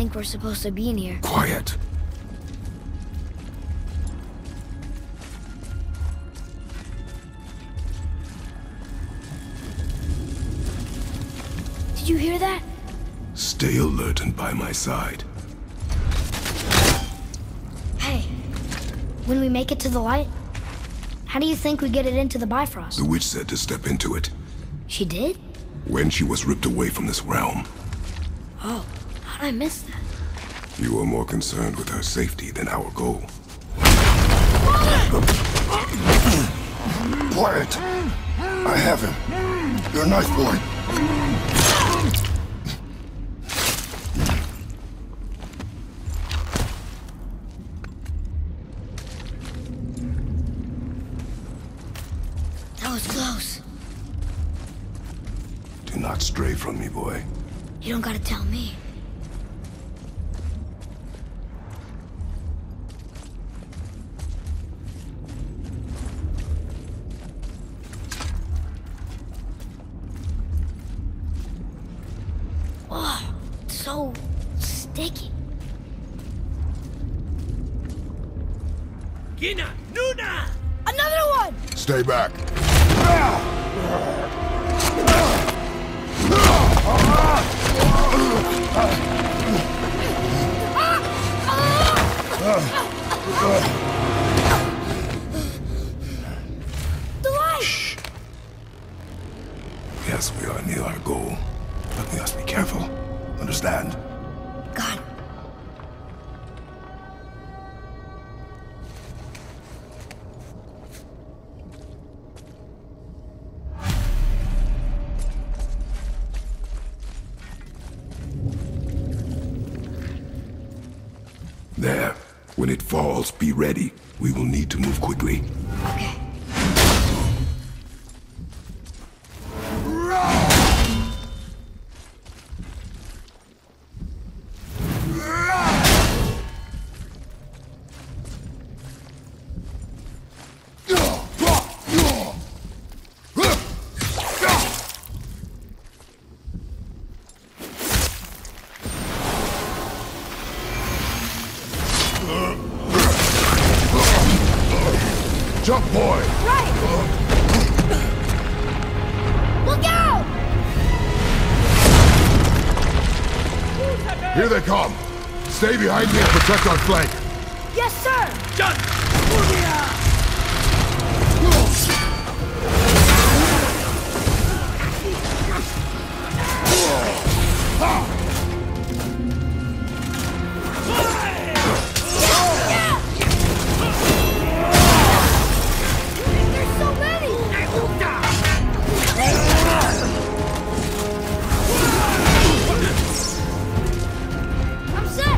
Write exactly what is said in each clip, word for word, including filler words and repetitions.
think we're supposed to be in here. Quiet. Did you hear that? Stay alert and by my side. Hey, when we make it to the light, how do you think we get it into the Bifrost? The witch said to step into it. She did? When she was ripped away from this realm. Oh, how'd I miss that? You were more concerned with her safety than our goal. Quiet! I have him. You're a nice boy. That was close. Do not stray from me, boy. You don't gotta tell me. Oh, so sticky. Gina, Nuna! Another one! Stay back. The light! Shh. Yes, we are near our goal, but we must be careful. Understand? Got it. There. When it falls, be ready. We will need to move quickly. Okay. Jump, boy! Right! Look out! Here they come. Stay behind me and protect our flank. Yes, sir! Done! There's so many! I'm set!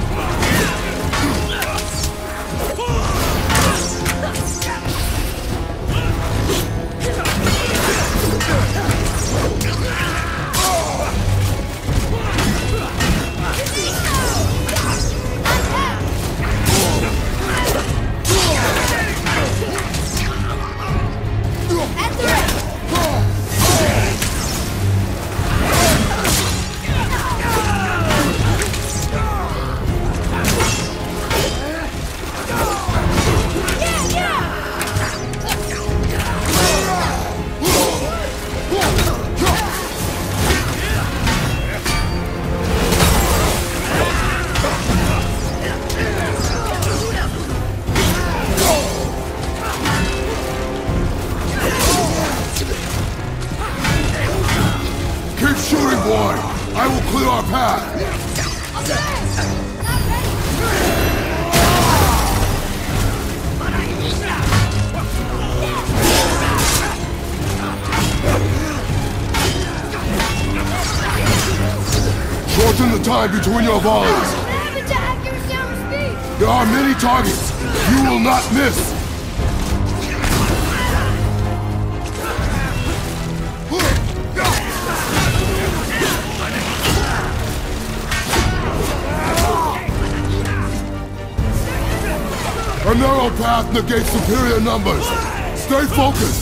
Keep shooting, boy! I will clear our path! Shorten the time between your volleys! There are many targets! You will not miss! A narrow path negates superior numbers. Stay focused.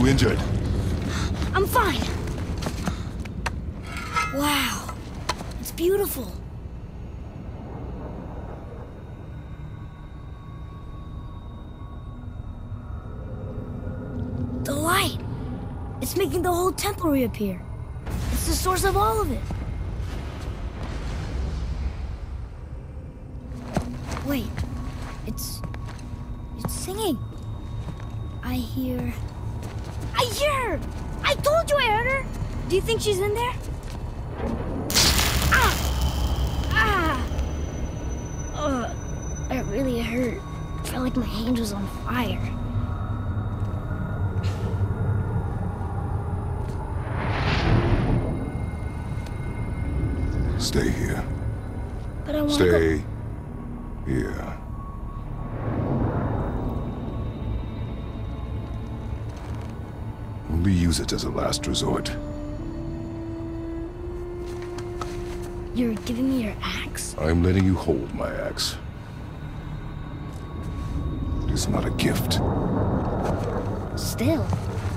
you injured? I'm fine. Wow. It's beautiful. The light. It's making the whole temple reappear. It's the source of all of it. Wait. It's... It's singing. I hear... I hear her! I told you I heard her! Do you think she's in there? Ah! Ah! Ugh. That really hurt. I felt like my hand was on fire. Stay here. But I want to Stay go... here. Only use it as a last resort. You're giving me your axe? I'm letting you hold my axe. It is not a gift. Still.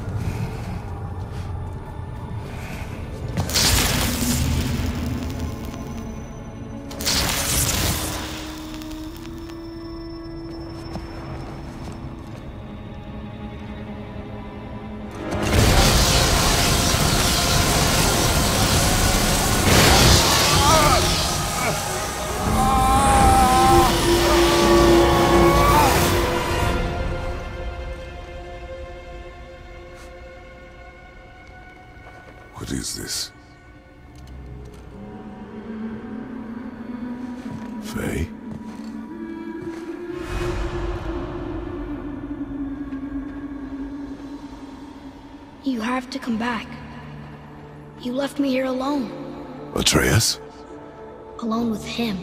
What is this? Faye? You have to come back. You left me here alone. Atreus? Alone with him.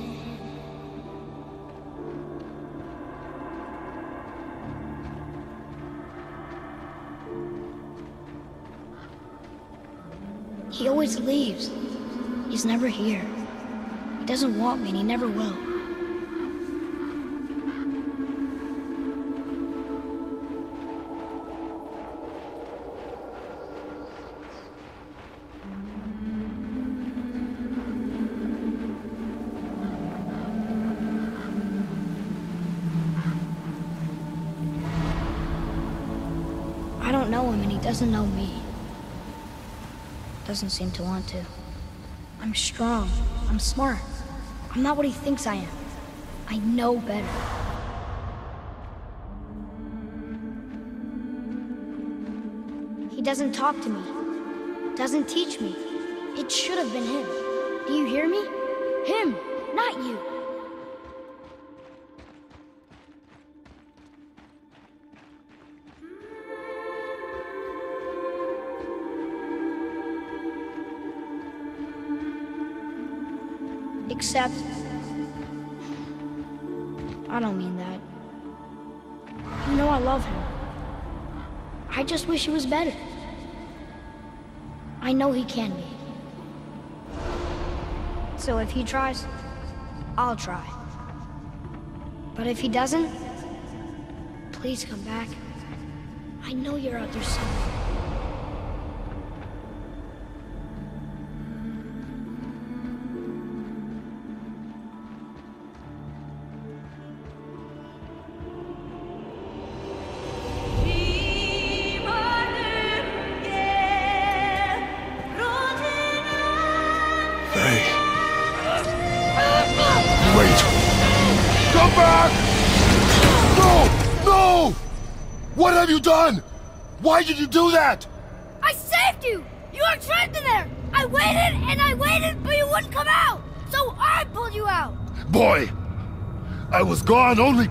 He always leaves. He's never here. He doesn't want me and he never will. I don't know him and he doesn't know me. Doesn't seem to want to. I'm strong. I'm smart. I'm not what he thinks I am. I know better. He doesn't talk to me. Doesn't teach me. It should have been him. Do you hear me? Him, not you. Except... I don't mean that. You know I love him. I just wish he was better. I know he can be. So if he tries, I'll try. But if he doesn't, please come back. I know you're out there somewhere. What have you done? Why did you do that? I saved you! You were trapped in there! I waited and I waited, but you wouldn't come out! So I pulled you out! Boy, I was gone only...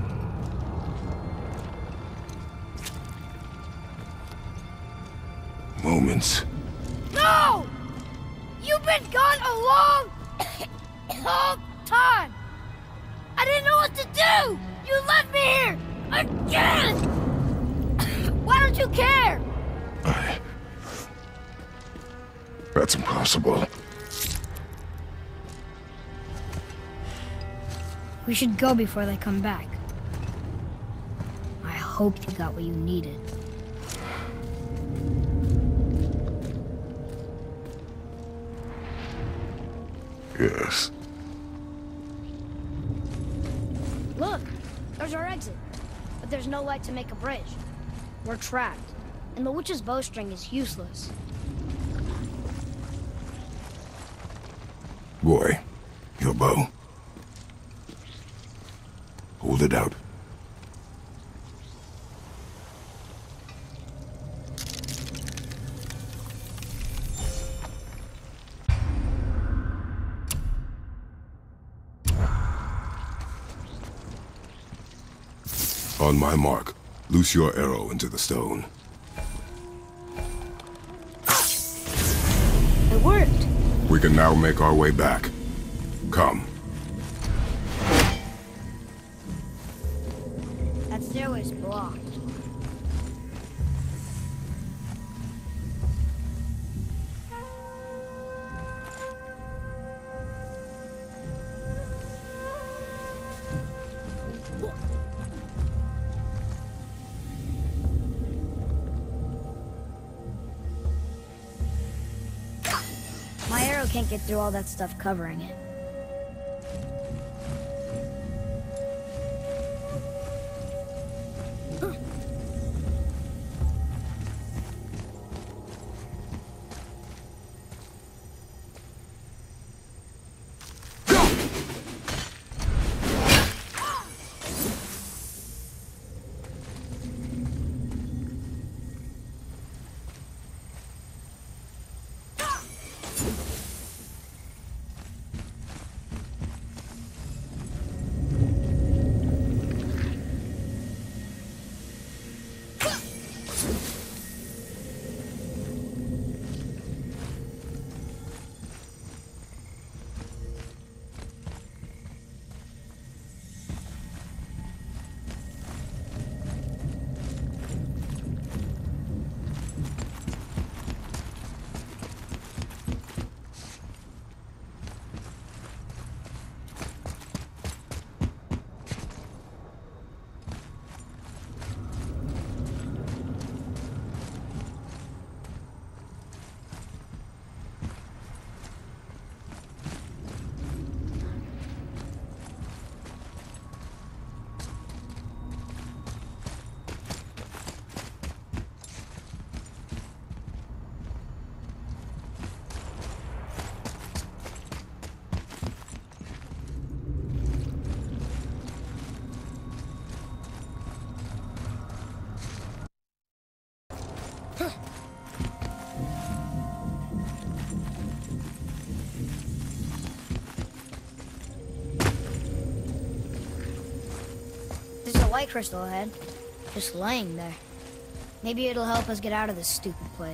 moments. No! You've been gone a long, long time! I didn't know what to do! You left me here! Again! Why don't you care? I... That's impossible. We should go before they come back. I hope you got what you needed. Yes. Look, there's our exit. But there's no light to make a bridge. We're trapped, and the witch's bowstring is useless. Boy, your bow. Hold it out. On my mark, loose your arrow into the stone. It worked. We can now make our way back. Come. That stairway's blocked. My arrow can't get through all that stuff covering it. Light crystal ahead, just laying there. Maybe it'll help us get out of this stupid place.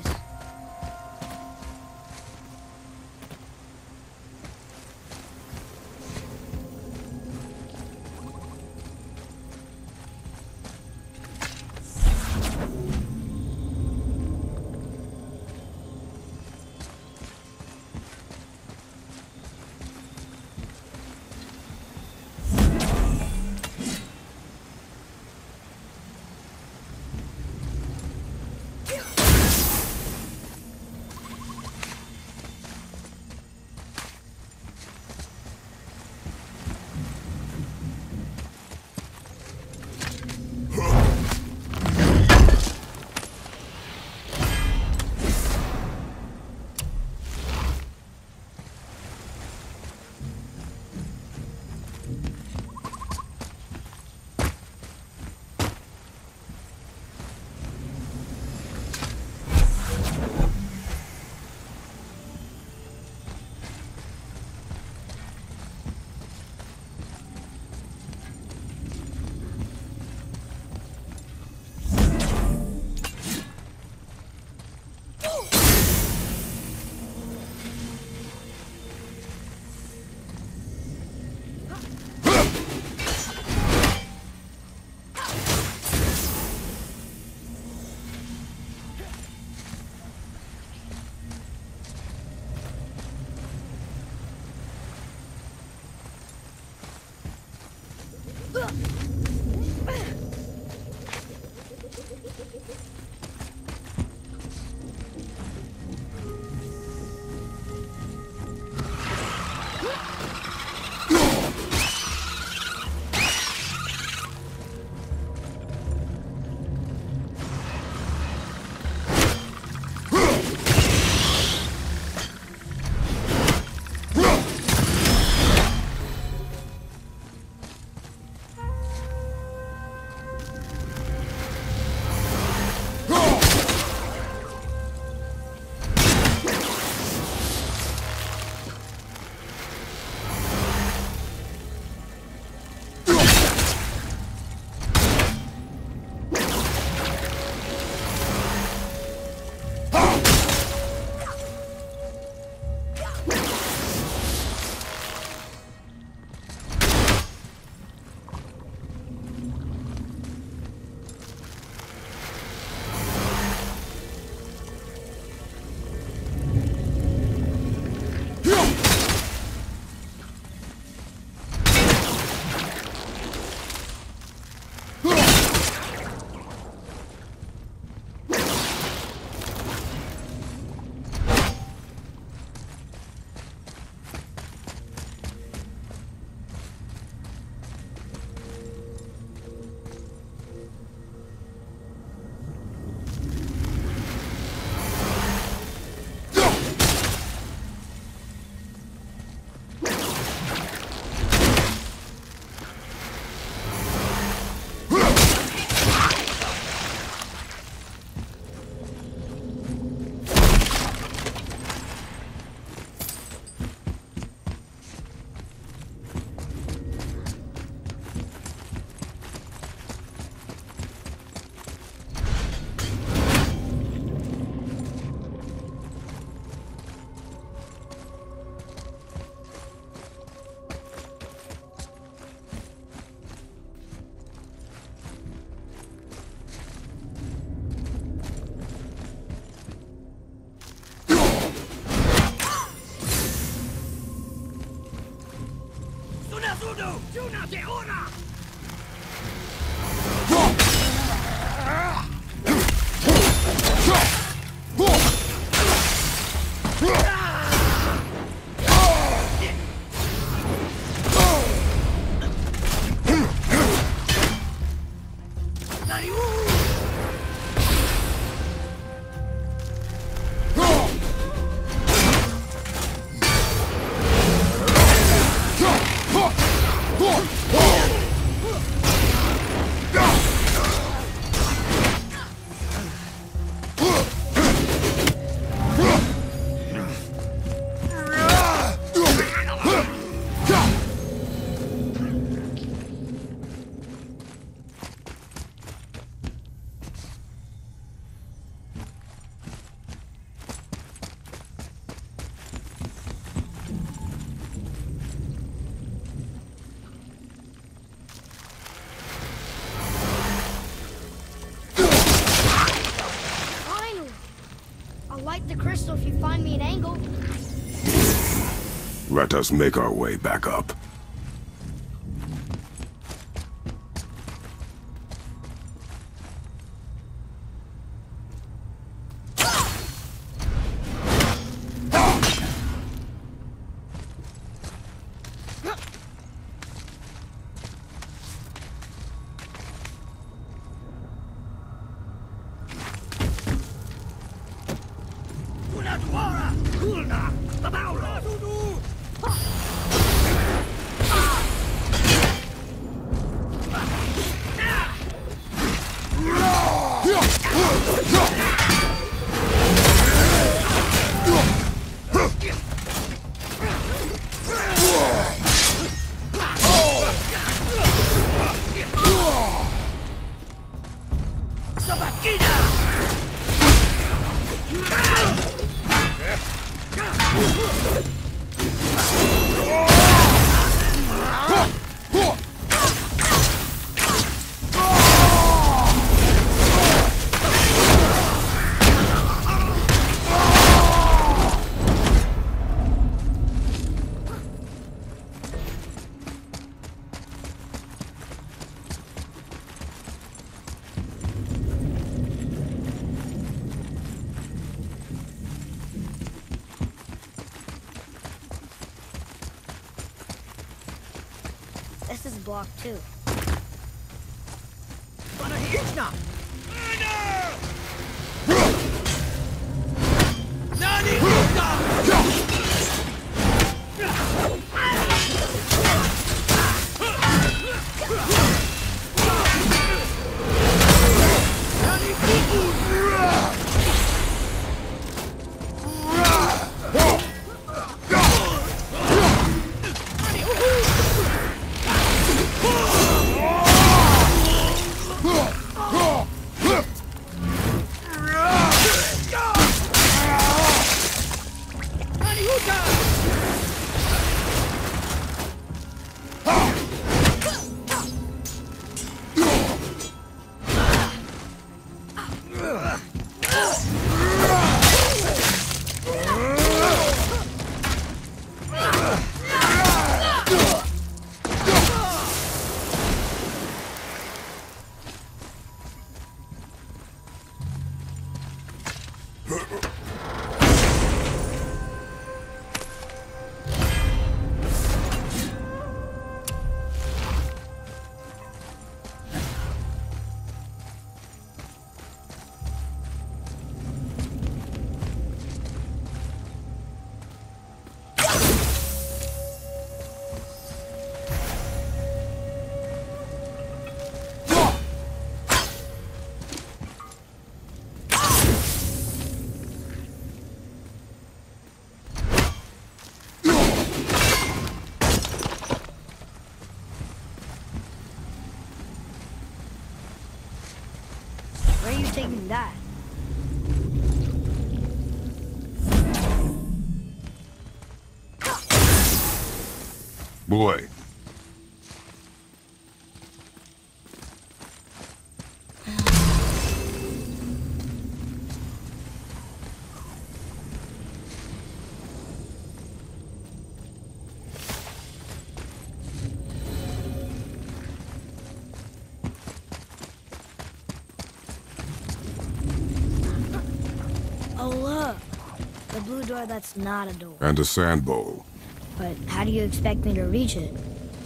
The crystal if you find me an angle. Let us make our way back up. This is blocked too. Where are you taking that? Boy. Oh, look. The blue door that's not a door. And a sand bowl. But how do you expect me to reach it?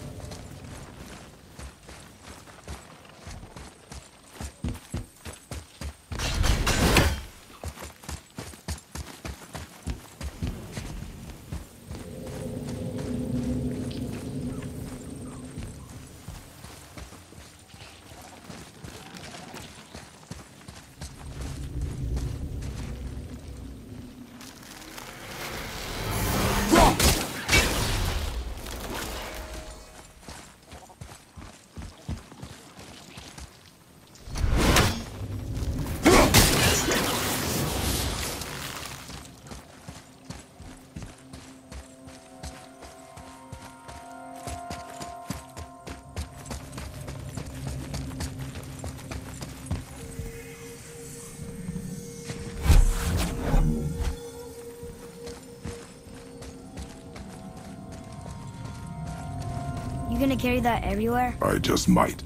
You gonna carry that everywhere? I just might.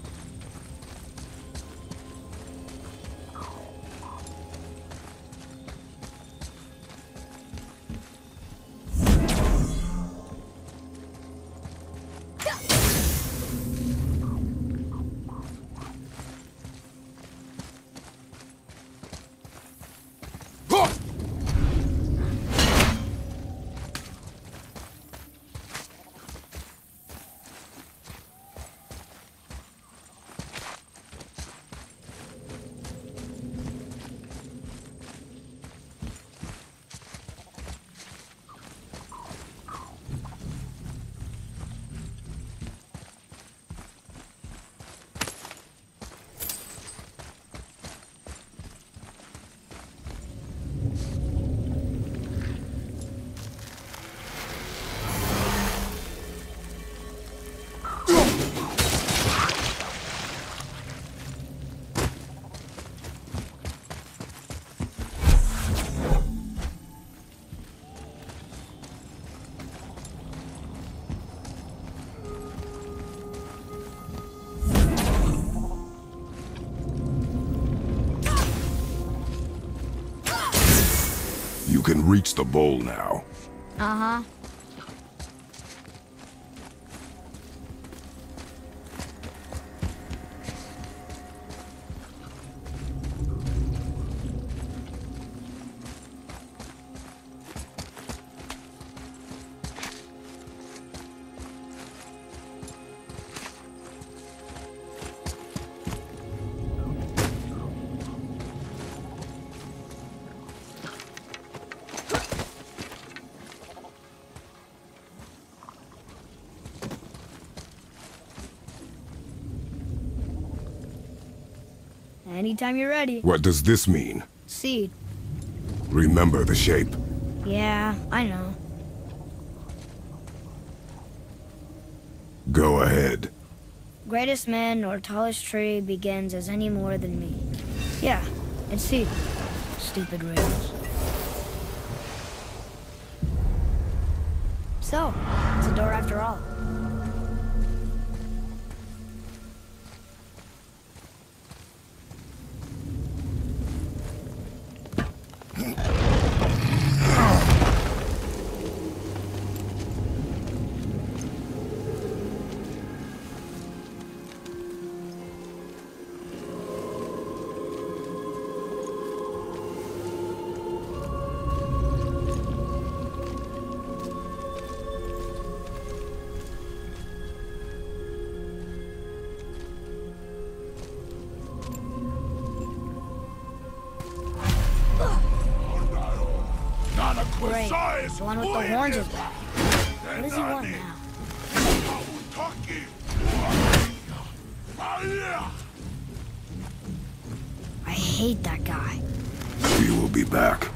You can reach the bowl now. Uh-huh. Anytime you're ready. What does this mean? Seed. Remember the shape. Yeah, I know. Go ahead. Greatest man or tallest tree begins as any more than me. Yeah, it's seed. Stupid riddles. So, it's a door after all. Great. The one with the horns is back. What does he want now? I hate that guy. He will be back.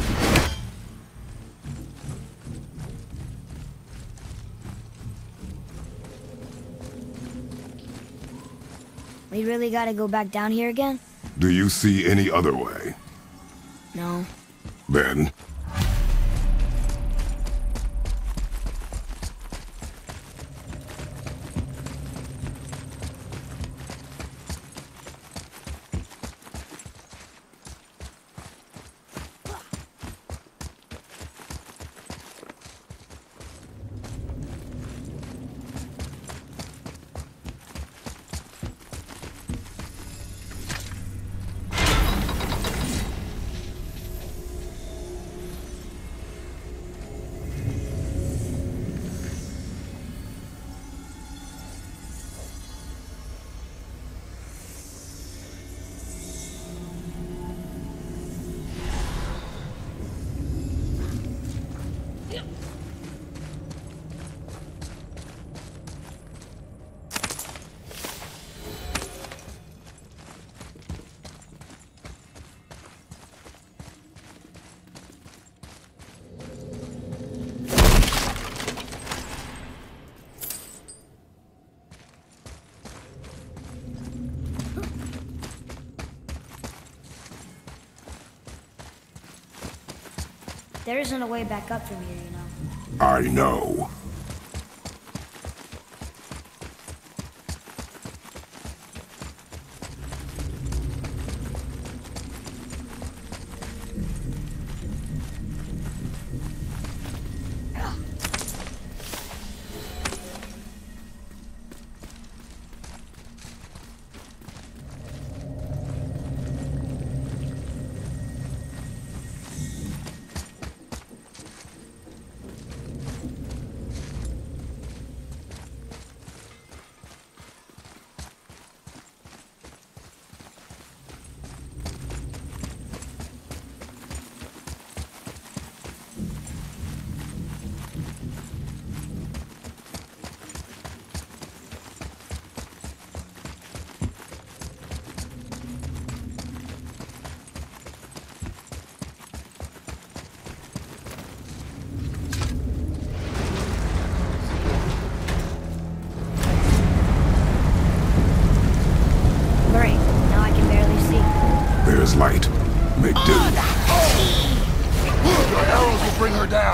We really gotta go back down here again? Do you see any other way? No. Then... There isn't a way back up from here, you know. I know. There's light. Make do. Your arrows will bring her down.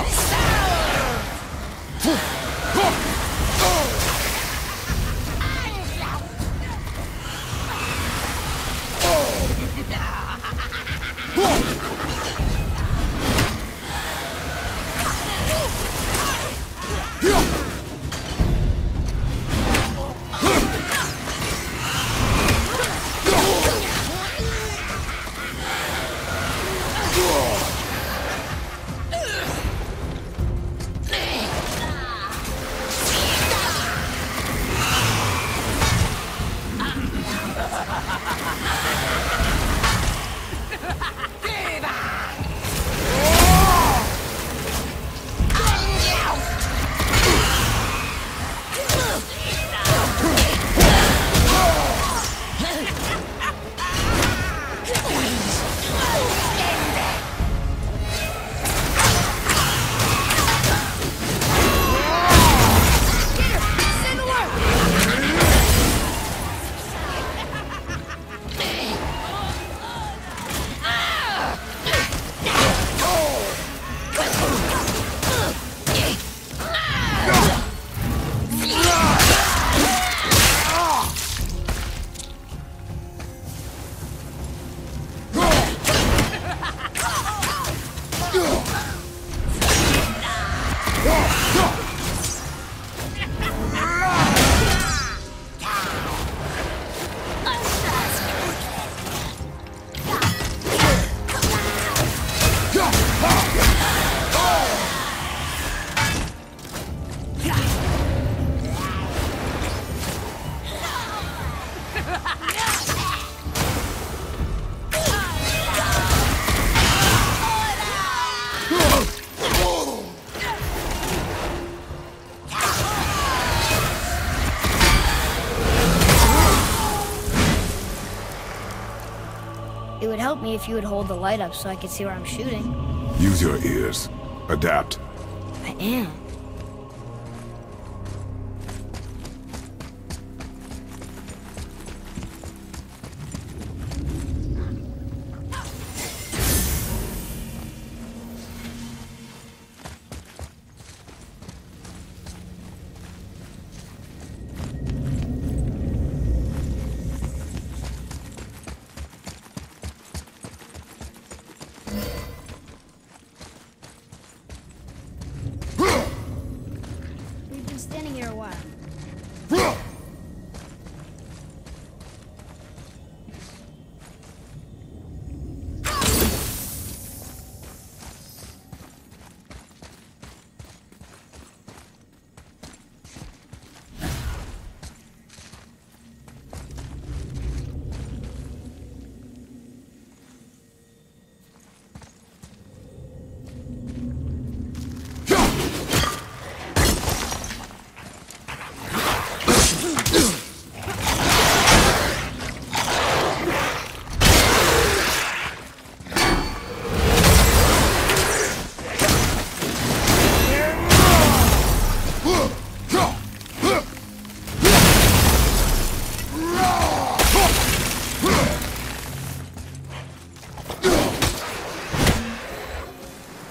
It would help me if you would hold the light up so I could see where I'm shooting. Use your ears. Adapt. I am.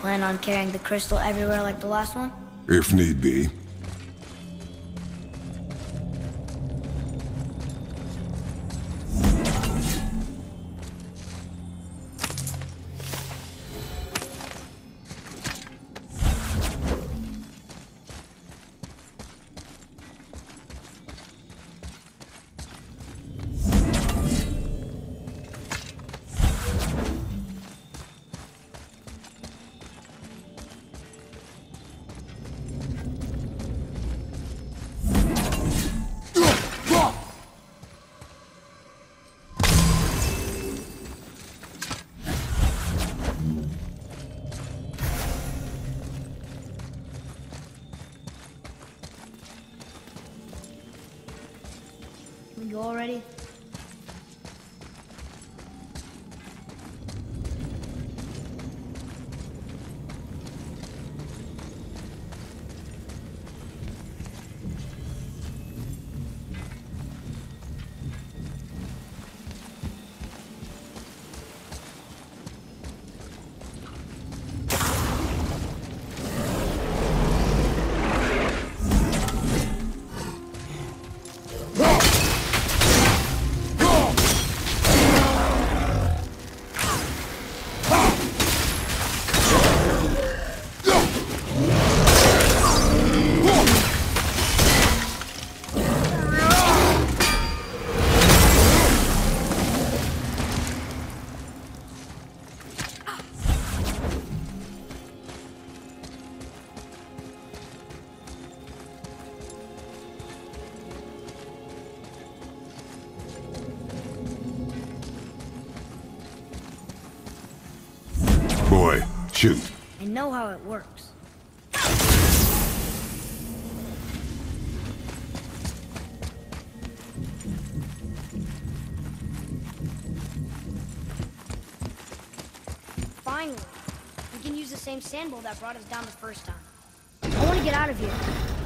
Plan on carrying the crystal everywhere like the last one? If need be. We go already? Boy, shoot. I know how it works. Finally, we can use the same sandbowl that brought us down the first time. I want to get out of here.